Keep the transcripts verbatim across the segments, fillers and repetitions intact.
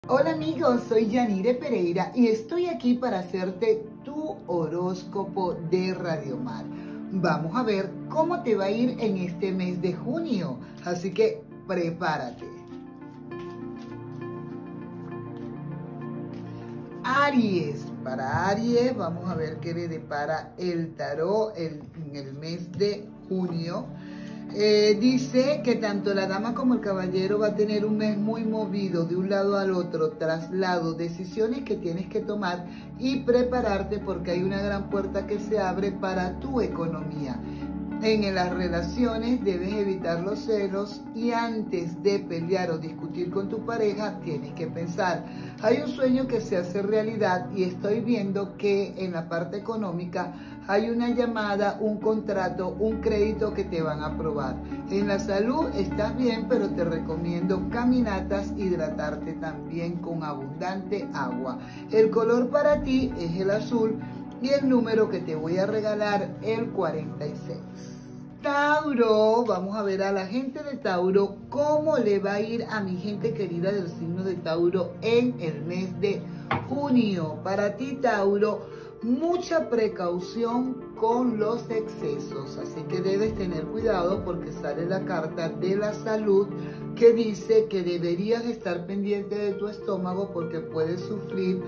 Hola amigos, soy Yanire Pereira y estoy aquí para hacerte tu horóscopo de Radiomar. Vamos a ver cómo te va a ir en este mes de junio, así que prepárate. Aries, para Aries vamos a ver qué le depara el tarot el, en el mes de junio. Eh, dice que tanto la dama como el caballero va a tener un mes muy movido de un lado al otro, traslado, decisiones que tienes que tomar y prepararte porque hay una gran puerta que se abre para tu economía. En las relaciones debes evitar los celos y antes de pelear o discutir con tu pareja tienes que pensar. Hay un sueño que se hace realidad y estoy viendo que en la parte económica hay una llamada, un contrato, un crédito que te van a aprobar. En la salud estás bien, pero te recomiendo caminatas, hidratarte también con abundante agua. El color para ti es el azul. Y el número que te voy a regalar, el cuarenta y seis. Tauro, vamos a ver a la gente de Tauro, cómo le va a ir a mi gente querida del signo de Tauro en el mes de junio. Para ti, Tauro, mucha precaución con los excesos, así que debes tener cuidado porque sale la carta de la salud que dice que deberías estar pendiente de tu estómago porque puedes sufrir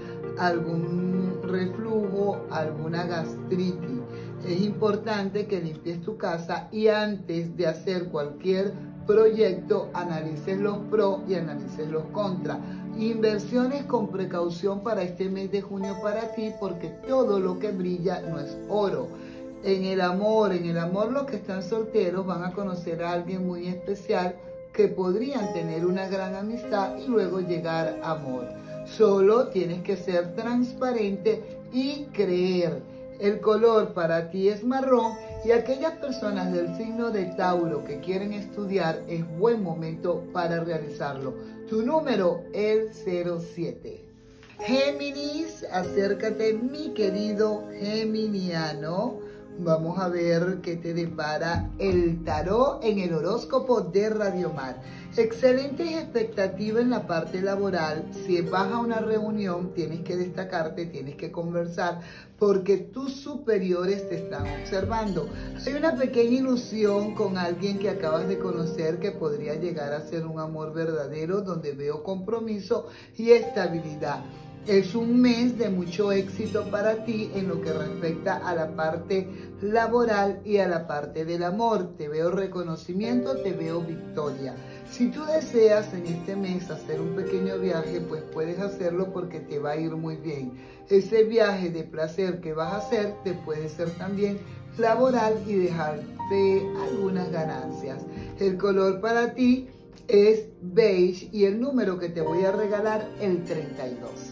algún reflujo, alguna gastritis. Es importante que limpies tu casa y antes de hacer cualquier proyecto analices los pros y analices los contras. Inversiones con precaución para este mes de junio para ti porque todo lo que brilla no es oro. En el amor, en el amor los que están solteros van a conocer a alguien muy especial que podrían tener una gran amistad y luego llegar a amor. Solo tienes que ser transparente y creer. El color para ti es marrón y aquellas personas del signo de Tauro que quieren estudiar es buen momento para realizarlo. Tu número, el cero siete. Géminis, acércate mi querido geminiano. Vamos a ver qué te depara el tarot en el horóscopo de Radiomar. Excelentes expectativas en la parte laboral. Si vas a una reunión, tienes que destacarte, tienes que conversar, porque tus superiores te están observando. Hay una pequeña ilusión con alguien que acabas de conocer que podría llegar a ser un amor verdadero, donde veo compromiso y estabilidad. Es un mes de mucho éxito para ti en lo que respecta a la parte laboral y a la parte del amor. Te veo reconocimiento, te veo victoria. Si tú deseas en este mes hacer un pequeño viaje, pues puedes hacerlo porque te va a ir muy bien. Ese viaje de placer que vas a hacer te puede ser también laboral y dejarte algunas ganancias. El color para ti es beige y el número que te voy a regalar, el treinta y dos.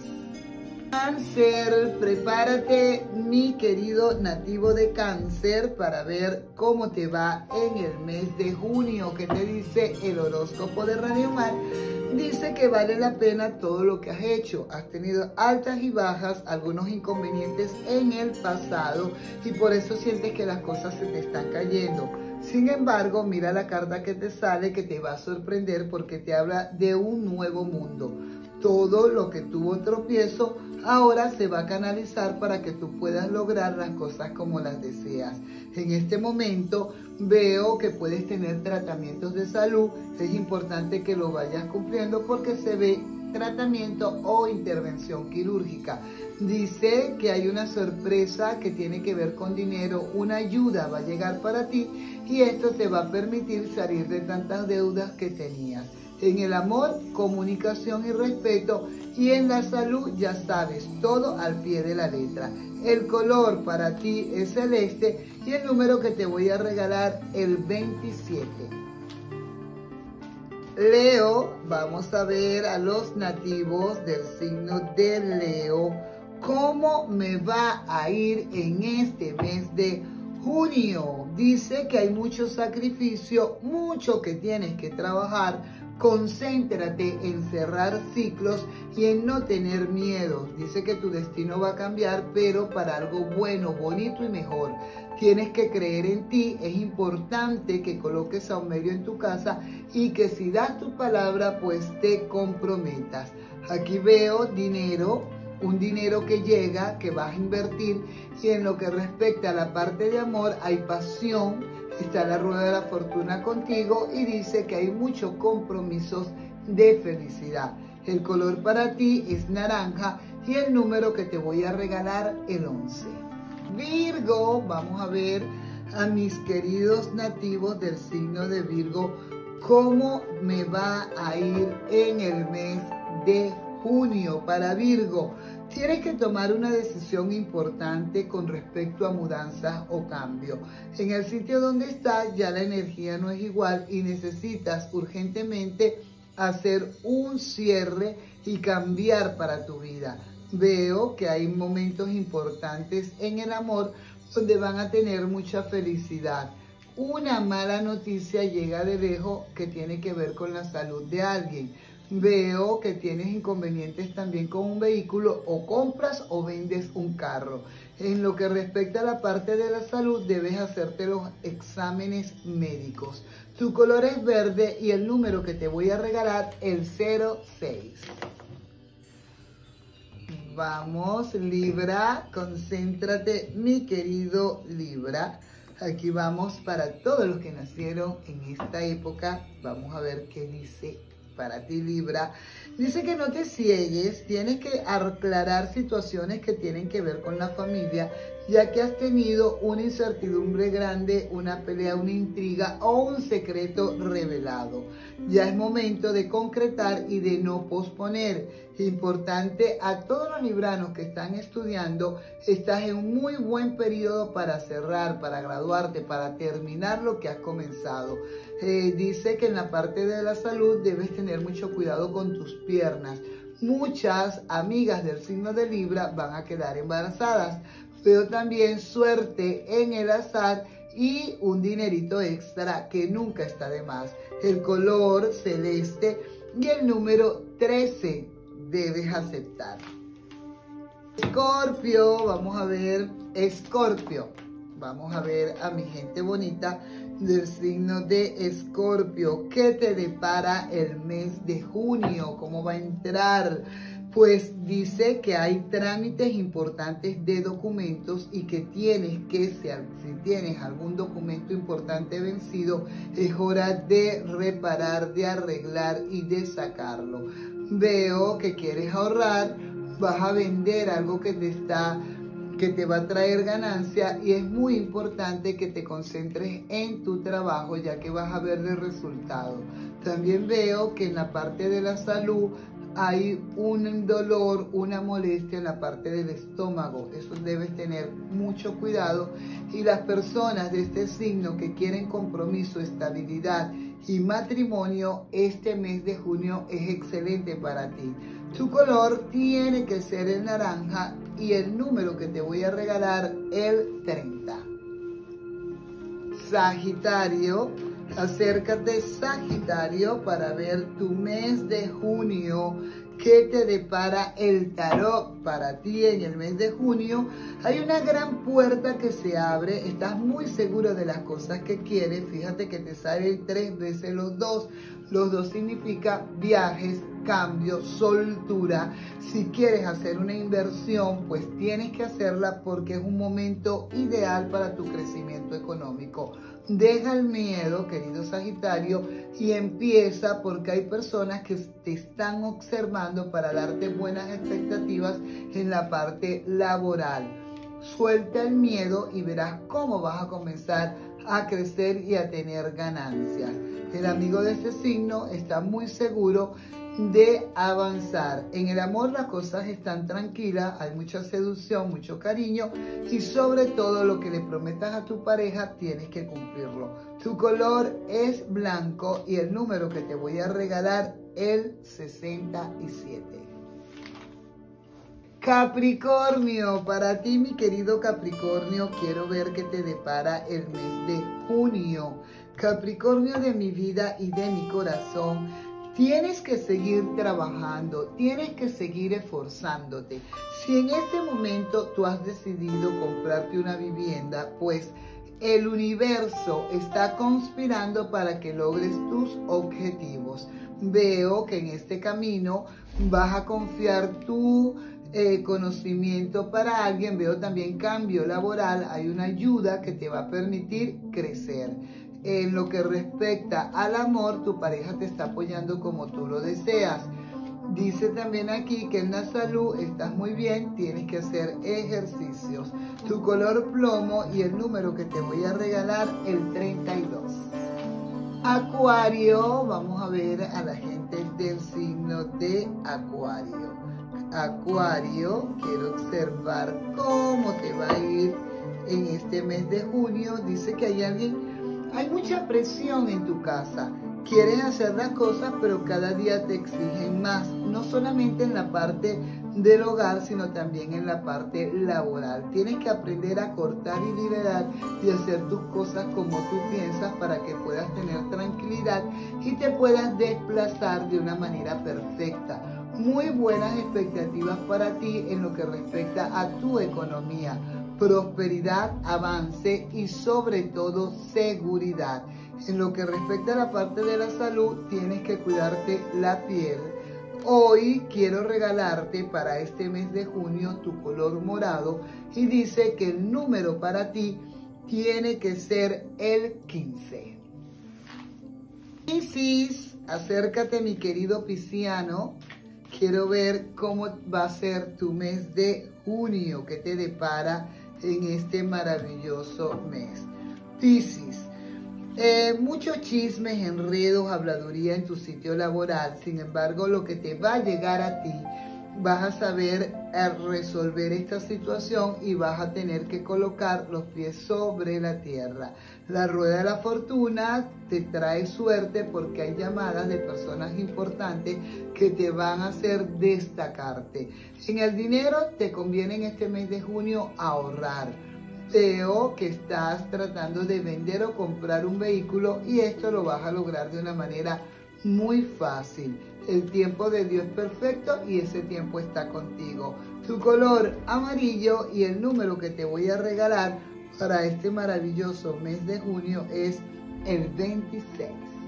Cáncer, prepárate mi querido nativo de Cáncer para ver cómo te va en el mes de junio. ¿Qué te dice el horóscopo de Radiomar? Dice que vale la pena todo lo que has hecho. Has tenido altas y bajas, algunos inconvenientes en el pasado y por eso sientes que las cosas se te están cayendo. Sin embargo, mira la carta que te sale que te va a sorprender porque te habla de un nuevo mundo. Todo lo que tuvo tropiezo ahora se va a canalizar para que tú puedas lograr las cosas como las deseas. En este momento veo que puedes tener tratamientos de salud. Es importante que lo vayas cumpliendo porque se ve tratamiento o intervención quirúrgica. Dice que hay una sorpresa que tiene que ver con dinero, una ayuda va a llegar para ti y esto te va a permitir salir de tantas deudas que tenías. En el amor, comunicación y respeto. Y en la salud, ya sabes, todo al pie de la letra. El color para ti es celeste y el número que te voy a regalar, el veintisiete. Leo, vamos a ver a los nativos del signo de Leo. ¿Cómo me va a ir en este mes de junio? Dice que hay mucho sacrificio, mucho que tienes que trabajar. Concéntrate en cerrar ciclos y en no tener miedo. Dice que tu destino va a cambiar, pero para algo bueno, bonito y mejor. Tienes que creer en ti. Es importante que coloques a un medio en tu casa y que si das tu palabra, pues te comprometas. Aquí veo dinero, un dinero que llega, que vas a invertir, y en lo que respecta a la parte de amor hay pasión, está la rueda de la fortuna contigo y dice que hay muchos compromisos de felicidad. El color para ti es naranja y el número que te voy a regalar, el once. Virgo, vamos a ver a mis queridos nativos del signo de Virgo, cómo me va a ir en el mes de junio para Virgo. Tienes que tomar una decisión importante con respecto a mudanzas o cambio. En el sitio donde estás ya la energía no es igual y necesitas urgentemente hacer un cierre y cambiar para tu vida. Veo que hay momentos importantes en el amor donde van a tener mucha felicidad. Una mala noticia llega de lejos que tiene que ver con la salud de alguien. Veo que tienes inconvenientes también con un vehículo, o compras o vendes un carro. En lo que respecta a la parte de la salud, debes hacerte los exámenes médicos. Tu color es verde y el número que te voy a regalar, el cero seis. Vamos, Libra, concéntrate, mi querido Libra. Aquí vamos para todos los que nacieron en esta época. Vamos a ver qué dice para ti, Libra. Dice que no te ciegues, tienes que aclarar situaciones que tienen que ver con la familia, ya que has tenido una incertidumbre grande, una pelea, una intriga o un secreto revelado. Ya es momento de concretar y de no posponer. Importante a todos los libranos que están estudiando, estás en un muy buen periodo para cerrar, para graduarte, para terminar lo que has comenzado. Eh, dice que en la parte de la salud debes tener mucho cuidado con tus piernas. Muchas amigas del signo de Libra van a quedar embarazadas, pero también suerte en el azar y un dinerito extra que nunca está de más. El color celeste y el número trece debes aceptar. Escorpio, vamos a ver, Escorpio. Vamos a ver a mi gente bonita del signo de Escorpio. ¿Qué te depara el mes de junio? ¿Cómo va a entrar? Pues dice que hay trámites importantes de documentos y que tienes que, si tienes algún documento importante vencido, es hora de reparar, de arreglar y de sacarlo. Veo que quieres ahorrar, vas a vender algo que te está que te va a traer ganancia y es muy importante que te concentres en tu trabajo, ya que vas a ver el resultado. También veo que en la parte de la salud hay un dolor, una molestia en la parte del estómago. Eso debes tener mucho cuidado. Y las personas de este signo que quieren compromiso, estabilidad y matrimonio, este mes de junio es excelente para ti. Tu color tiene que ser el naranja y el número que te voy a regalar, el treinta. Sagitario, acércate, Sagitario, para ver tu mes de junio. ¿Qué te depara el tarot para ti en el mes de junio? Hay una gran puerta que se abre, estás muy seguro de las cosas que quieres. Fíjate que te salen tres veces los dos. Los dos significa viajes, cambio, soltura. Si quieres hacer una inversión, pues tienes que hacerla porque es un momento ideal para tu crecimiento económico. Deja el miedo, querido Sagitario, y empieza, porque hay personas que te están observando para darte buenas expectativas en la parte laboral. Suelta el miedo y verás cómo vas a comenzar a crecer y a tener ganancias. El amigo de este signo está muy seguro de avanzar. En el amor las cosas están tranquilas, hay mucha seducción, mucho cariño y sobre todo lo que le prometas a tu pareja tienes que cumplirlo. Tu color es blanco y el número que te voy a regalar, el sesenta y siete. Capricornio, para ti, mi querido Capricornio, quiero ver qué te depara el mes de junio. Capricornio de mi vida y de mi corazón, tienes que seguir trabajando, tienes que seguir esforzándote. Si en este momento tú has decidido comprarte una vivienda, pues el universo está conspirando para que logres tus objetivos. veo que en este camino vas a confiar tu eh, conocimiento para alguien. Veo también cambio laboral, hay una ayuda que te va a permitir crecer. En lo que respecta al amor, tu pareja te está apoyando como tú lo deseas. Dice también aquí que en la salud estás muy bien, tienes que hacer ejercicios. Tu color plomo y el número que te voy a regalar, el treinta y dos. Acuario, vamos a ver a la gente del signo de Acuario. Acuario, quiero observar cómo te va a ir en este mes de junio. Dice que hay alguien, hay mucha presión en tu casa. Quieres hacer las cosas, pero cada día te exigen más, no solamente en la parte del hogar, sino también en la parte laboral. Tienes que aprender a cortar y liberar y hacer tus cosas como tú piensas para que puedas tener tranquilidad y te puedas desplazar de una manera perfecta. Muy buenas expectativas para ti en lo que respecta a tu economía, prosperidad, avance y sobre todo seguridad. En lo que respecta a la parte de la salud, tienes que cuidarte la piel. Hoy quiero regalarte para este mes de junio tu color morado y dice que el número para ti tiene que ser el quince. Piscis, acércate mi querido pisciano. Quiero ver cómo va a ser tu mes de junio, que te depara en este maravilloso mes. Piscis, eh, muchos chismes, enredos, habladuría en tu sitio laboral. Sin embargo, lo que te va a llegar a ti, vas a saber resolver esta situación y vas a tener que colocar los pies sobre la tierra. La rueda de la fortuna te trae suerte porque hay llamadas de personas importantes que te van a hacer destacarte. En el dinero te conviene en este mes de junio ahorrar. Veo que estás tratando de vender o comprar un vehículo y esto lo vas a lograr de una manera muy fácil. El tiempo de Dios es perfecto y ese tiempo está contigo. Tu color amarillo y el número que te voy a regalar para este maravilloso mes de junio es el veintiséis.